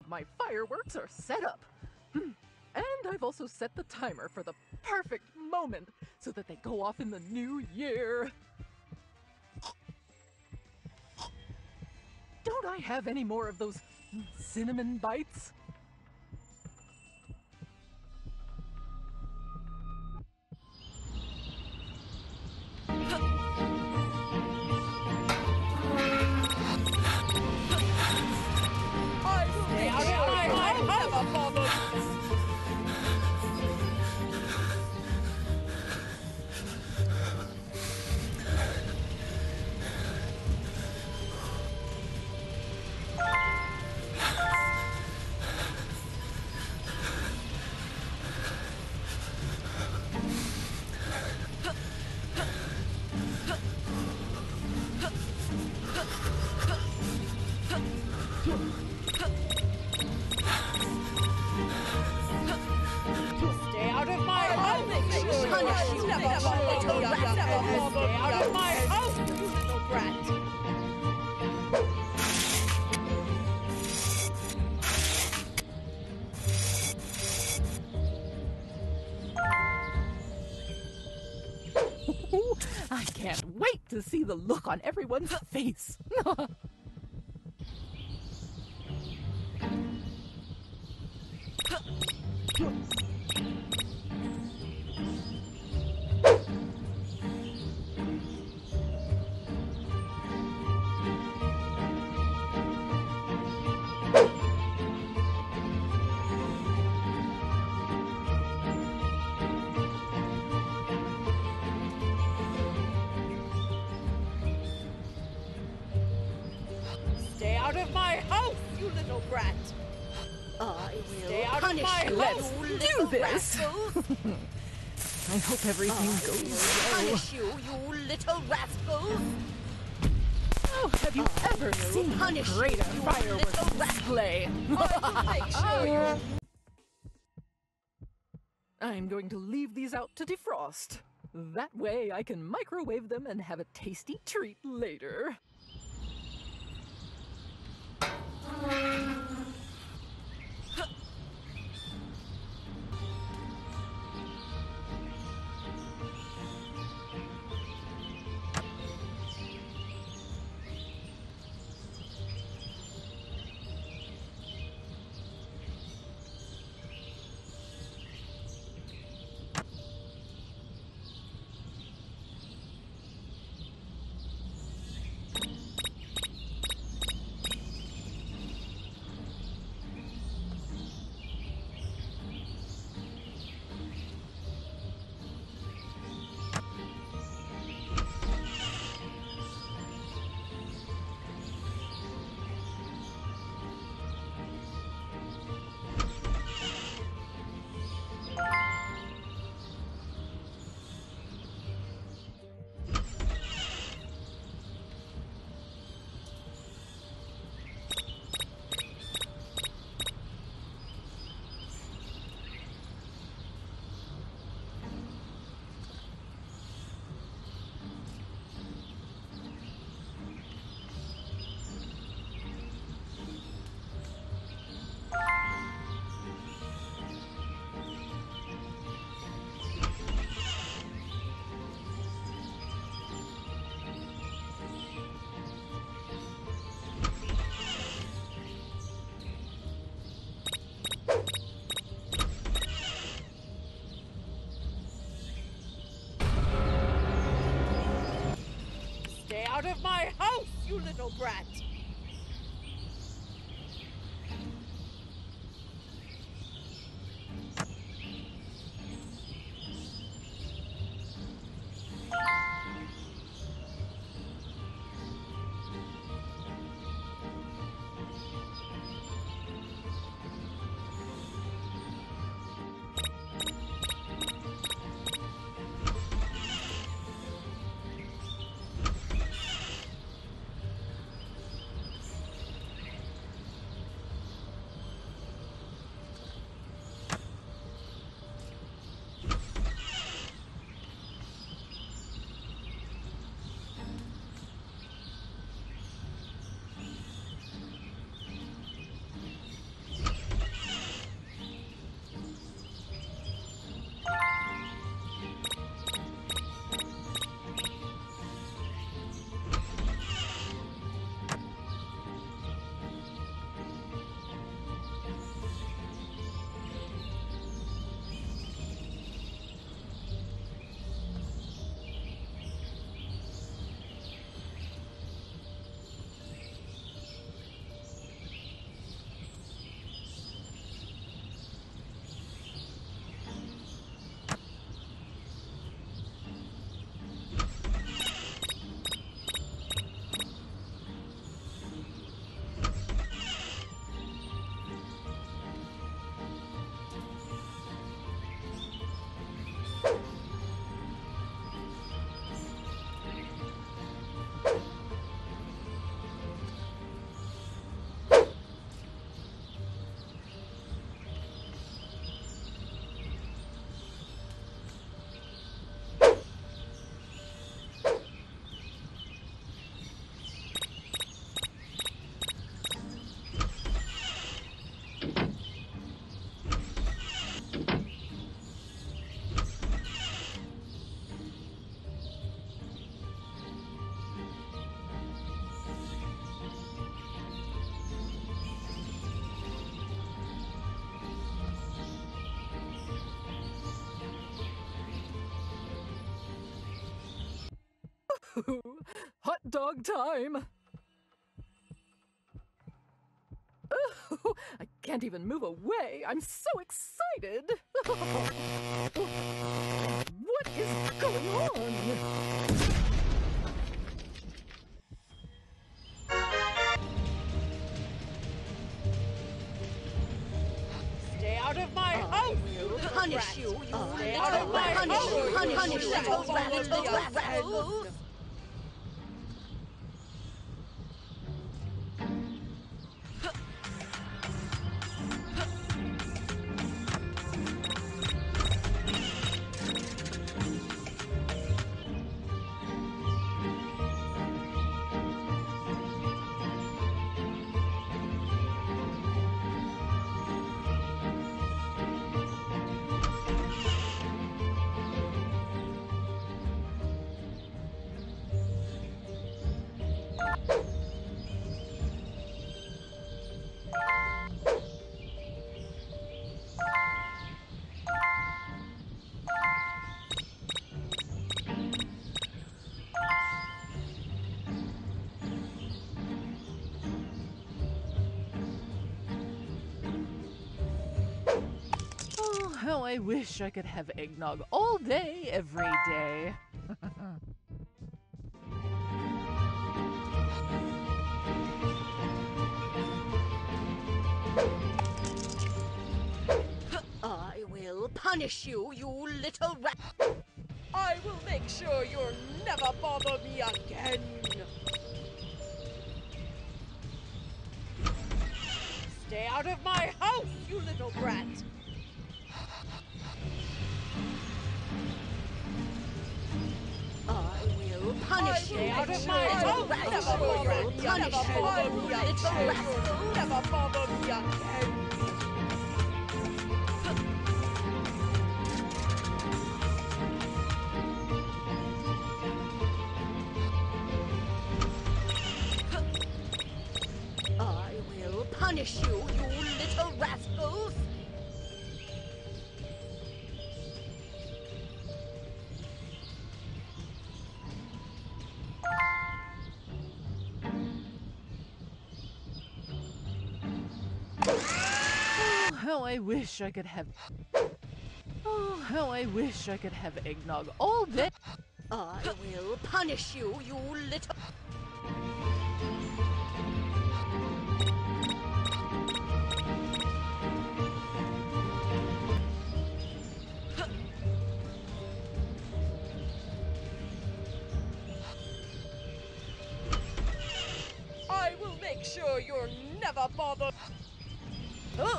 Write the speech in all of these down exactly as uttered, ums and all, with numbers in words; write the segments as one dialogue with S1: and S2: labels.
S1: My fireworks are set up. Hmm. And I've also set the timer for the perfect moment so that they go off in the new year. Don't I have any more of those cinnamon bites?
S2: Stay out of my house! Punish you, little rat! Stay out of my house, you little brat!
S1: I can't wait to see the look on everyone's face.
S2: Stay out of my house, you little brat!
S3: I
S2: Stay
S3: will
S2: out of
S3: punish
S2: my
S3: you,
S2: house,
S3: you
S1: do
S3: little
S1: this.
S3: rascals!
S1: I hope everything
S3: I
S1: goes
S3: will
S1: well.
S3: punish you, you little rascals!
S1: Oh, have you
S3: I
S1: ever
S3: will
S1: seen a
S3: punish you,
S1: greater
S3: you
S1: fireworks
S3: little rascal.
S1: display?
S3: I will make sure you...
S1: I'm going to leave these out to defrost. That way I can microwave them and have a tasty treat later.
S2: Stay out of my house, you little brat!
S1: Hot dog time! Oh, I can't even move away. I'm so excited. What is going on?
S2: Stay out of my
S3: I
S2: house, you
S3: will
S2: little
S3: punish
S2: brat.
S3: you, you
S2: Stay
S3: little
S2: out of my
S3: rat.
S2: house,
S3: Punish you,
S2: you
S3: punish
S2: little
S3: you, little
S2: rat.
S3: little rascals.
S1: Oh, how I wish I could have eggnog all day, every day.
S3: I will punish you, you little rat.
S2: I will make sure you'll never bother me again. Stay out of my house, you little brat.
S3: I will punish you,
S2: Stay out
S3: you
S2: of my
S3: little
S2: house.
S3: rat.
S2: Never
S3: I
S2: bother
S3: will
S2: me.
S3: punish
S2: Never
S3: you,
S2: bother
S3: you
S2: me
S3: little
S2: again.
S3: rascal.
S2: You'll never bother me again.
S3: I will punish you, you little rascals.
S1: Oh, how I wish I could have... Oh, how I wish I could have eggnog all day.
S3: I will punish you, you little...
S2: I will make sure you're never bothered.
S3: Oh.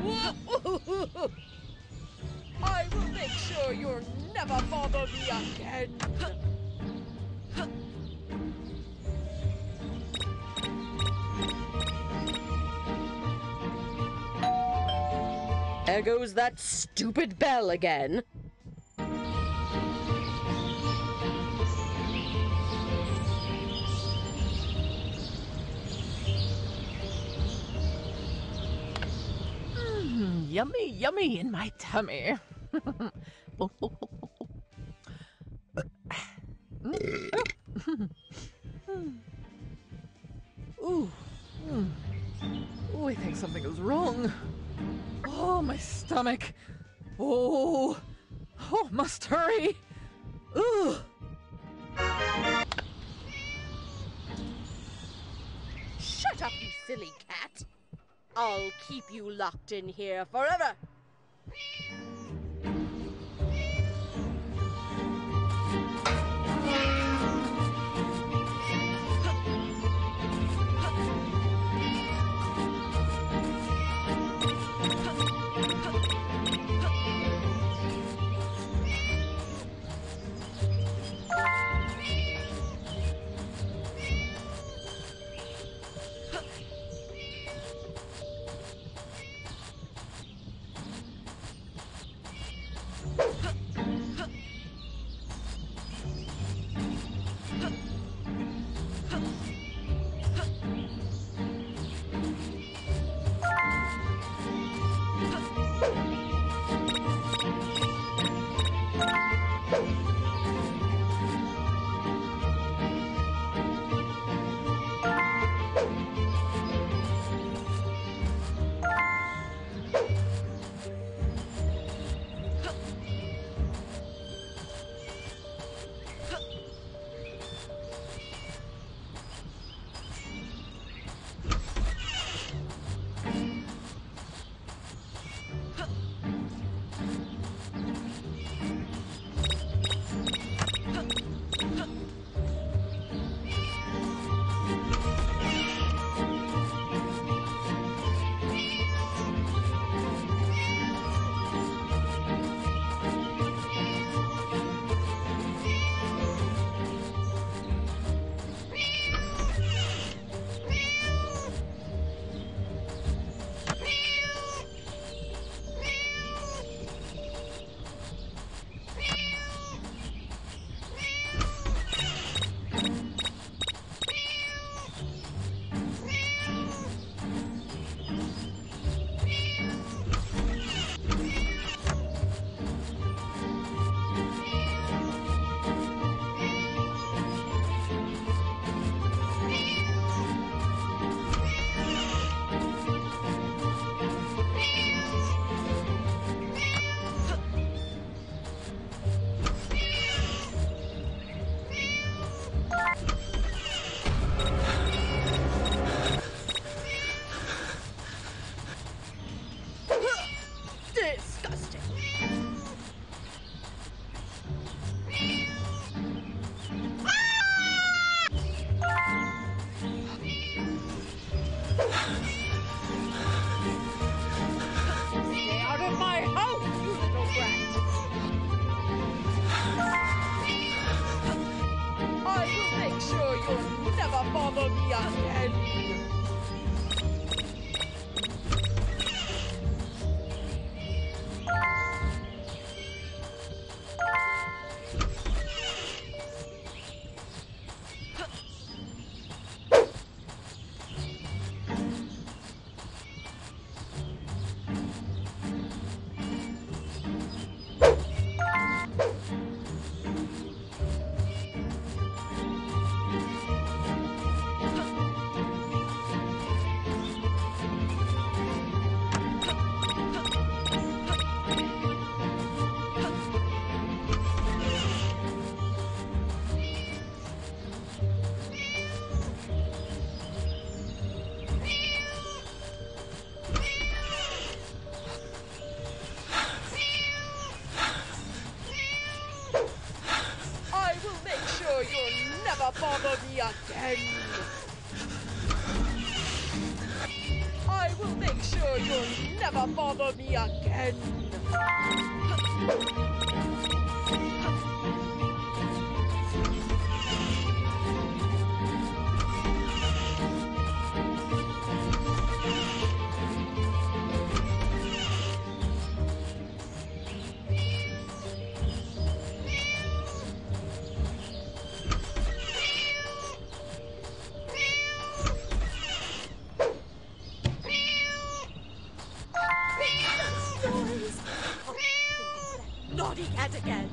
S2: I will make sure you'll never bother me again.
S3: There goes that stupid bell again.
S1: Mm, yummy, yummy in my tummy. Ooh. Mm. Ooh, I think something is wrong. Oh, my stomach. Oh. Oh, must hurry. Ooh.
S3: Shut up, you silly cat. I'll keep you locked in here forever.
S2: never bother me again. You'll never bother me again. I will make sure you'll never bother me again. Naughty cat again.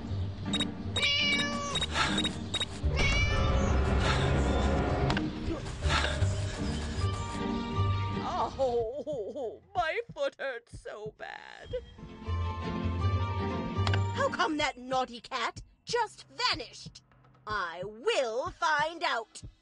S2: Oh, my foot hurts so bad.
S3: How come that naughty cat just vanished? I will find out.